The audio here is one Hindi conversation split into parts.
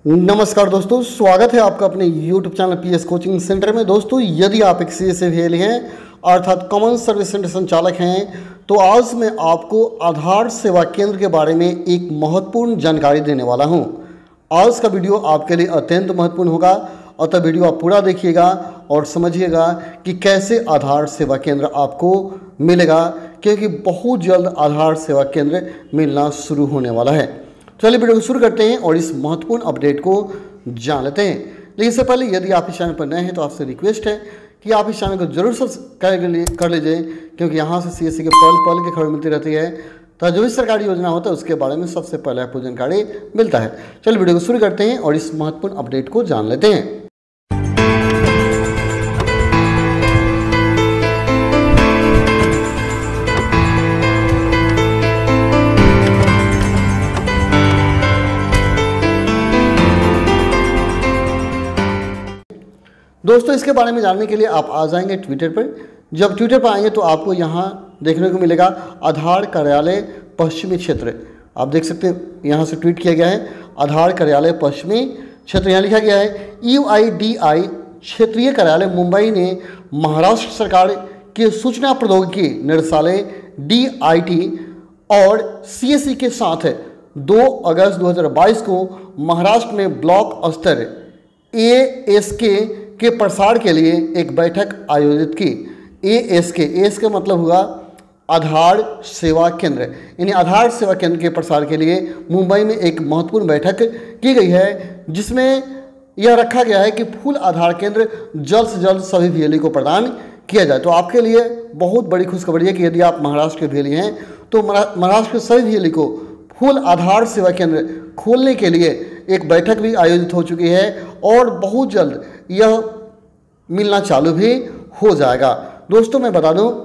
नमस्कार दोस्तों, स्वागत है आपका अपने YouTube channel PS coaching centre में। दोस्तों, यदि आप एक CSA हैं अर्थात कॉमन सर्विस सेंटर संचालक हैं, तो आज मैं आपको आधार सेवा केंद्र के बारे में एक महत्वपूर्ण जानकारी देने वाला हूं। आज का वीडियो आपके लिए अत्यंत महत्वपूर्ण होगा, अतः वीडियो आप पूरा देखिएगा और समझिएगा कि कैसे आधार सेवा केंद्र आपको मिलेगा, क्योंकि बहुत जल्द आधार सेवा केंद्र मिलना शुरू होने वाला है। चलिए वीडियो को शुरू करते हैं और इस महत्वपूर्ण अपडेट को जान लेते हैं। लेकिन इससे पहले यदि आप इस चैनल पर नए हैं तो आपसे रिक्वेस्ट है कि आप इस चैनल को जरूर सब्सक्राइब कर लीजिए, क्योंकि यहाँ से CSA के पल पल की खबर मिलती रहती है। तो जो भी सरकारी योजना होता है उसके बारे में सबसे पहले आपको जानकारी मिलता है। चलिए वीडियो को शुरू करते हैं और इस महत्वपूर्ण अपडेट को जान लेते हैं। दोस्तों, इसके बारे में जानने के लिए आप आ जाएंगे ट्विटर पर। जब ट्विटर पर आएंगे तो आपको यहाँ देखने को मिलेगा आधार कार्यालय पश्चिमी क्षेत्र। आप देख सकते हैं यहाँ से ट्वीट किया गया है आधार कार्यालय पश्चिमी क्षेत्र। यहाँ लिखा गया है UIDI क्षेत्रीय कार्यालय मुंबई ने महाराष्ट्र सरकार के सूचना प्रौद्योगिकी निदेशालय DIT और CSE के साथ 2 अगस्त 2022 को महाराष्ट्र में ब्लॉक स्तर ASK के प्रसार के लिए एक बैठक आयोजित की। ASK मतलब हुआ आधार सेवा केंद्र, यानी आधार सेवा केंद्र के प्रसार के लिए मुंबई में एक महत्वपूर्ण बैठक की गई है, जिसमें यह रखा गया है कि फुल आधार केंद्र जल्द से जल्द सभी VLE को प्रदान किया जाए। तो आपके लिए बहुत बड़ी खुशखबरी है कि यदि आप महाराष्ट्र के VLE हैं तो महाराष्ट्र के सभी VLE को फुल आधार सेवा केंद्र खोलने के लिए एक बैठक भी आयोजित हो चुकी है और बहुत जल्द यह मिलना चालू भी हो जाएगा। दोस्तों, मैं बता दूं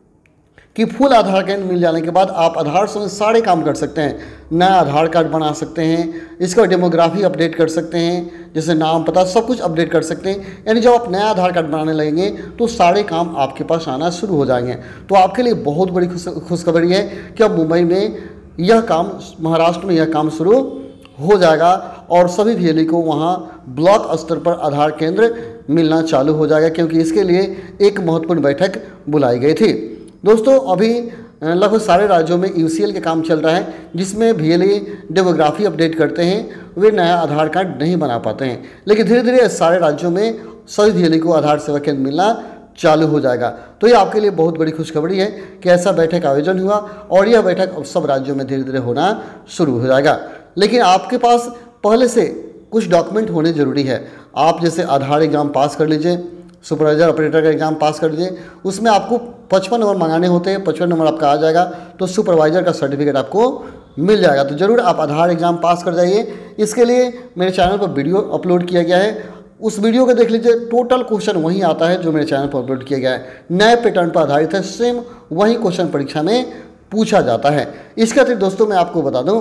कि फुल आधार केंद्र मिल जाने के बाद आप आधार से सारे काम कर सकते हैं। नया आधार कार्ड बना सकते हैं, इसका डेमोग्राफी अपडेट कर सकते हैं, जैसे नाम पता सब कुछ अपडेट कर सकते हैं। यानी जब आप नया आधार कार्ड बनाने लगेंगे तो सारे काम आपके पास आना शुरू हो जाएंगे। तो आपके लिए बहुत बड़ी खुशखबरी है कि अब मुंबई में यह काम, महाराष्ट्र में यह काम शुरू हो जाएगा और सभी VLE को वहाँ ब्लॉक स्तर पर आधार केंद्र मिलना चालू हो जाएगा, क्योंकि इसके लिए एक महत्वपूर्ण बैठक बुलाई गई थी। दोस्तों, अभी लगभग सारे राज्यों में UCL के काम चल रहा है, जिसमें VLE डेमोग्राफी अपडेट करते हैं, वे नया आधार कार्ड नहीं बना पाते हैं। लेकिन धीरे धीरे सारे राज्यों में सभी VLE को आधार सेवा केंद्र मिलना चालू हो जाएगा। तो ये आपके लिए बहुत बड़ी खुशखबरी है कि ऐसा बैठक आयोजन हुआ और यह बैठक अब सब राज्यों में धीरे धीरे होना शुरू हो जाएगा। लेकिन आपके पास पहले से कुछ डॉक्यूमेंट होने ज़रूरी है। आप जैसे आधार एग्ज़ाम पास कर लीजिए, सुपरवाइजर ऑपरेटर का एग्ज़ाम पास कर लीजिए, उसमें आपको 55 नंबर मंगाने होते हैं। 55 नंबर आपका आ जाएगा तो सुपरवाइजर का सर्टिफिकेट आपको मिल जाएगा। तो ज़रूर आप आधार एग्ज़ाम पास कर जाइए। इसके लिए मेरे चैनल पर वीडियो अपलोड किया गया है, उस वीडियो को देख लीजिए। टोटल क्वेश्चन वही आता है जो मेरे चैनल पर अपलोड किया गया है, नए पैटर्न पर आधारित है, सेम वही क्वेश्चन परीक्षा में पूछा जाता है। इसके अतिरिक्त दोस्तों, मैं आपको बता दूं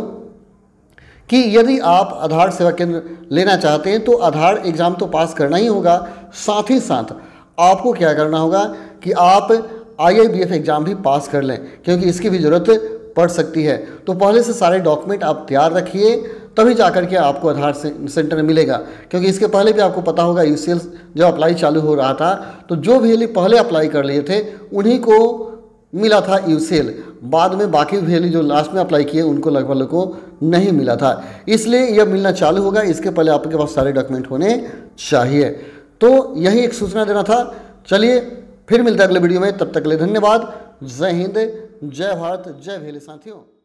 कि यदि आप आधार सेवा केंद्र लेना चाहते हैं तो आधार एग्ज़ाम तो पास करना ही होगा, साथ ही साथ आपको क्या करना होगा कि आप IIBF एग्ज़ाम भी पास कर लें, क्योंकि इसकी भी ज़रूरत पड़ सकती है। तो पहले से सारे डॉक्यूमेंट आप तैयार रखिए, तभी जाकर के आपको आधार सेंटर मिलेगा। क्योंकि इसके पहले भी आपको पता होगा UCL जब अप्लाई चालू हो रहा था तो जो VLE पहले अप्लाई कर लिए थे उन्हीं को मिला था UCL, बाद में बाकी VLE जो लास्ट में अप्लाई किए उनको लगभग को नहीं मिला था। इसलिए यह मिलना चालू होगा, इसके पहले आपके पास सारे डॉक्यूमेंट होने चाहिए। तो यही एक सूचना देना था। चलिए फिर मिलते हैं अगले वीडियो में, तब तक के लिए धन्यवाद। जय हिंद, जय भारत, जय VLE साथियों।